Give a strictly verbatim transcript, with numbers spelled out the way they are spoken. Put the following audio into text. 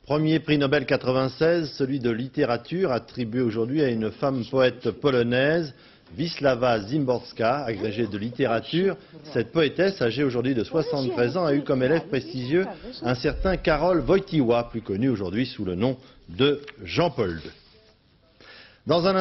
Premier prix Nobel quatre-vingt-seize, celui de littérature, attribué aujourd'hui à une femme poète polonaise, Wisława Szymborska, agrégée de littérature. Cette poétesse, âgée aujourd'hui de soixante-treize ans, a eu comme élève prestigieux un certain Karol Wojtyła, plus connu aujourd'hui sous le nom de Jean-Paul deux. Dans un